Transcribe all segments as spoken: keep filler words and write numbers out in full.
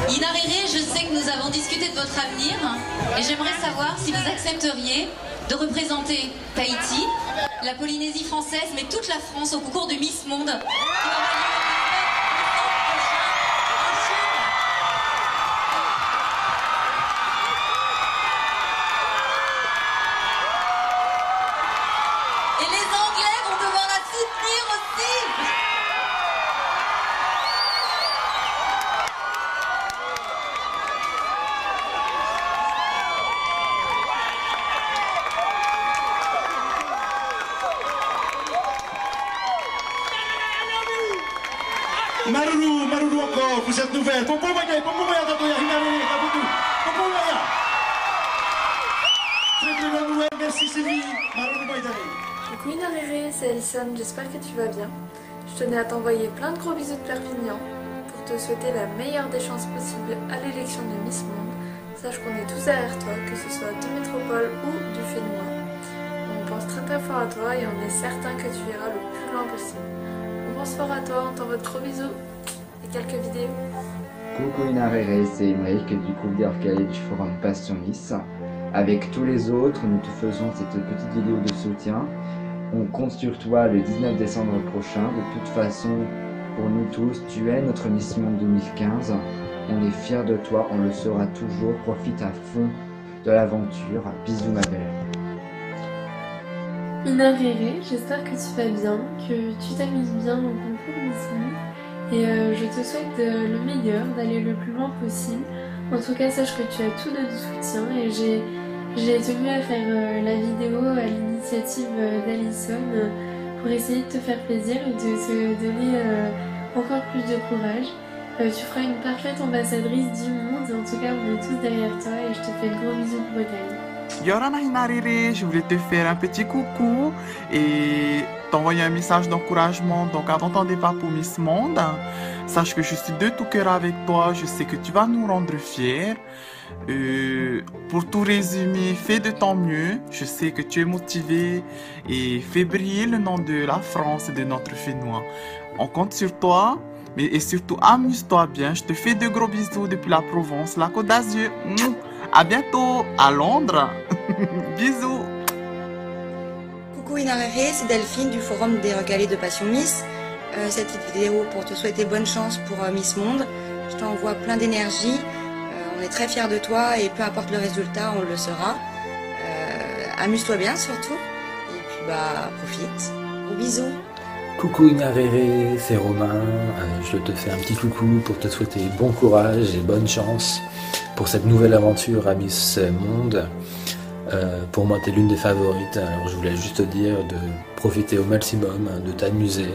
Inarere, je sais que nous avons discuté de votre avenir et j'aimerais savoir si vous accepteriez de représenter Tahiti, la Polynésie française, mais toute la France au concours de Miss Monde qui aura lieu le et les Anglais vont devoir la soutenir aussi. Maruru, Maruru encore, vous êtes nouvelle. Popo Maya, Popo Maya, Tatoya, Hinarere, Tabutu. Popo Maya. Très très bonne nouvelle, merci Sylvie. Maruru Maïdare. Coucou Inarere, c'est Alison, j'espère que tu vas bien. Je tenais à t'envoyer plein de gros bisous de Perpignan pour te souhaiter la meilleure des chances possibles à l'élection de Miss Monde. Sache qu'on est tous derrière toi, que ce soit de métropole ou du Fénois. On pense très très fort à toi et on est certain que tu iras le plus loin possible. On pense fort à toi, on t'envoie de gros bisous et quelques vidéos. Coucou Inarere, c'est Emeric du groupe d'Orcalé du Forum Passion Miss. Avec tous les autres, nous te faisons cette petite vidéo de soutien. On compte sur toi le dix-neuf décembre prochain. De toute façon, pour nous tous, tu es notre Miss Monde deux mille quinze. On est fiers de toi, on le sera toujours. Profite à fond de l'aventure. Bisous ma belle. Inarere, j'espère que tu vas bien, que tu t'amuses bien au concours Miss Monde. Et euh, je te souhaite euh, le meilleur, d'aller le plus loin possible. En tout cas, sache que tu as tout notre soutien et j'ai j'ai tenu à faire euh, la vidéo à l'initiative euh, d'Alison euh, pour essayer de te faire plaisir et de te donner euh, encore plus de courage. Euh, tu feras une parfaite ambassadrice du monde. En tout cas, on est tous derrière toi et je te fais de gros bisous de Bretagne. Yorana Inarere, je voulais te faire un petit coucou et t'envoyer un message d'encouragement. Donc, à ton départ pour Miss Monde, sache que je suis de tout cœur avec toi. Je sais que tu vas nous rendre fiers. Euh, pour tout résumer, fais de ton mieux. Je sais que tu es motivé et fais briller le nom de la France et de notre Fénois. On compte sur toi. Mais et surtout, amuse-toi bien. Je te fais de gros bisous depuis la Provence, la Côte d'Azur. À bientôt à Londres. Bisous. Coucou Inarere, c'est Delphine du Forum des Recalés de Passion Miss. Euh, cette petite vidéo pour te souhaiter bonne chance pour euh, Miss Monde. Je t'envoie plein d'énergie. Euh, on est très fiers de toi et peu importe le résultat, on le sera. Euh, Amuse-toi bien surtout. Et puis bah profite. Gros bisous. Coucou Inarere, c'est Romain, euh, je te fais un petit coucou pour te souhaiter bon courage et bonne chance pour cette nouvelle aventure à Miss Monde. Euh, pour moi, tu es l'une des favorites, alors je voulais juste te dire de profiter au maximum, de t'amuser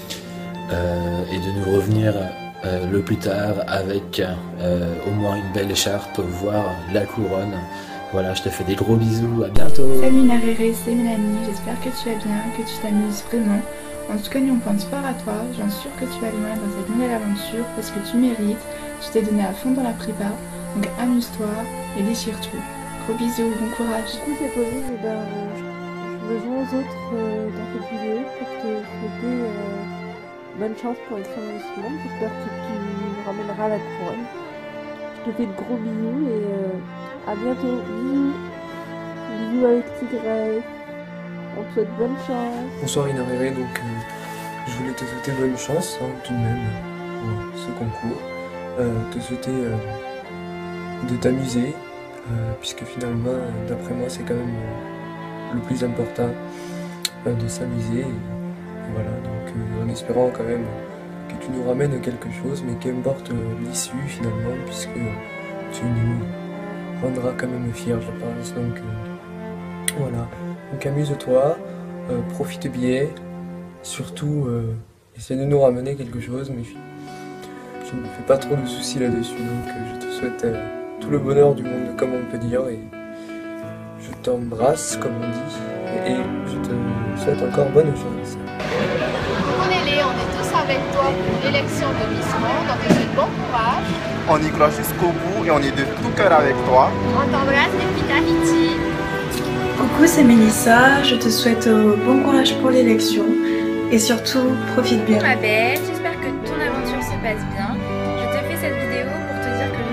euh, et de nous revenir euh, le plus tard avec euh, au moins une belle écharpe, voire la couronne. Voilà, je te fais des gros bisous, à bientôt. Salut Inarere, c'est Mélanie, j'espère que tu vas bien, que tu t'amuses vraiment. En tout cas, nous on pense fort à toi, j'en suis sûre que tu vas loin dans cette nouvelle aventure parce que tu mérites, tu t'es donné à fond dans la prépa, donc amuse-toi et déchire tout. Gros bisous, bon courage. Du coup, c'est Pauline, et ben, je me joins aux autres euh, dans cette vidéo pour te souhaiter euh, bonne chance pour l'élection de Miss Monde. J'espère que tu nous ramèneras la couronne. Je te fais de gros bisous et euh, à bientôt. Bisous. Bisous avec Tigresse. On te souhaite bonne chance. Bonsoir Inarere, donc euh, je voulais te souhaiter bonne chance hein, tout de même pour ce concours. Euh, te souhaiter euh, de t'amuser, euh, puisque finalement, d'après moi, c'est quand même euh, le plus important euh, de s'amuser. Et, et voilà, donc euh, en espérant quand même que tu nous ramènes quelque chose, mais qu'importe euh, l'issue finalement, puisque tu nous rendras quand même fiers, je pense. Donc euh, voilà. Donc amuse-toi, euh, profite bien, surtout euh, essaie de nous ramener quelque chose, mais je, je ne me fais pas trop de soucis là-dessus, donc euh, je te souhaite euh, tout le bonheur du monde, comme on peut dire, et je t'embrasse, comme on dit, et, et je te souhaite encore bonne chance. On est là, on est tous avec toi pour l'élection de Miss Monde, on te souhaite bon courage. On y croit jusqu'au bout et on est de tout cœur avec toi. On t'embrasse depuis Tahiti. Coucou, c'est Mélissa, je te souhaite euh, bon courage pour l'élection et surtout profite bien. Ma belle, j'espère que ton aventure se passe bien. Je te fais cette vidéo pour te dire que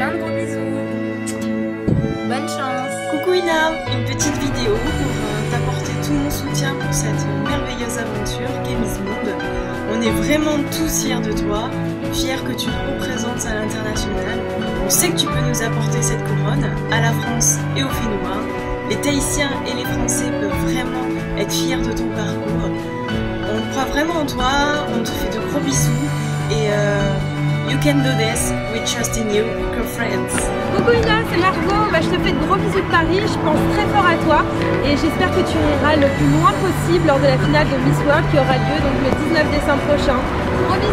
plein de gros bisous. Bonne chance. Coucou Ina, une petite vidéo pour euh, t'apporter tout mon soutien pour cette merveilleuse aventure qu'est Miss Monde. On est vraiment tous fiers de toi, fiers que tu nous représentes à l'international. On sait que tu peux nous apporter cette couronne à la France et au Fénois. Les Tahitiens et les Français peuvent vraiment être fiers de ton parcours. On croit vraiment en toi, on te fait de gros bisous et euh, you can do this, we trust in you, girlfriends. Coucou Ina, c'est Margot, bah, je te fais de gros bisous de Paris, je pense très fort à toi et j'espère que tu iras le plus loin possible lors de la finale de Miss World qui aura lieu donc le dix-neuf décembre prochain. Gros bisous.